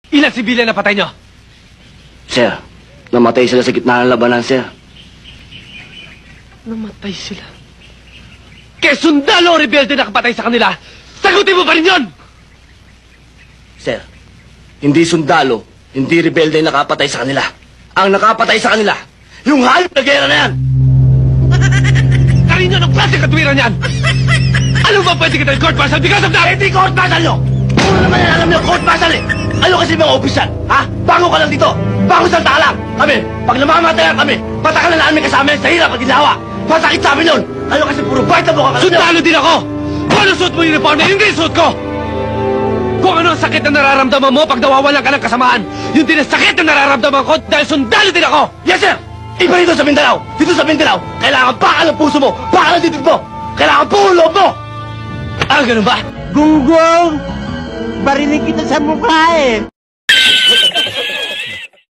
Ilang sibilyan na patay nyo? Sir, namatay sila sa gitna ng labanan, sir. Namatay sila. Kaya sundalo o rebelde na kapatay sa kanila, sagutin mo pa rin yun! Sir, hindi sundalo, hindi rebelde ang nakapatay sa kanila. Ang nakapatay sa kanila, yung hayop na gera na yan! Karin nyo ng klase katwiran yan! Ano ba pwede kita yung court martial because of that? Hindi court martial nyo! Puro naman yan alam nyo, court martial eh! Ano kasi mga opisyal, ha? Bago ka lang dito! Bago salta lang! Kami, pag namamatayan kami, patakalan na namin kasama sa hirap at ginawa! Masakit sa amin yun! Ano kasi puro bite na mukha ka lang nyo! Sundalo din ako! Kung ano suot mo yung uniform na hindi suot ko! Kung ano ang sakit na nararamdaman mo pag nawawalan ka ng kasamaan, yun din ang sakit na nararamdaman ko dahil sundalo din ako! Yes, sir! Iba dito sa Mindanao! Dito sa Mindanao, kailangan bakal ang puso mo! Bakal ang titig mo! Kailangan buo loob mo! Ah, ganun ba? Gunggong! Barinig kita sa mukha eh!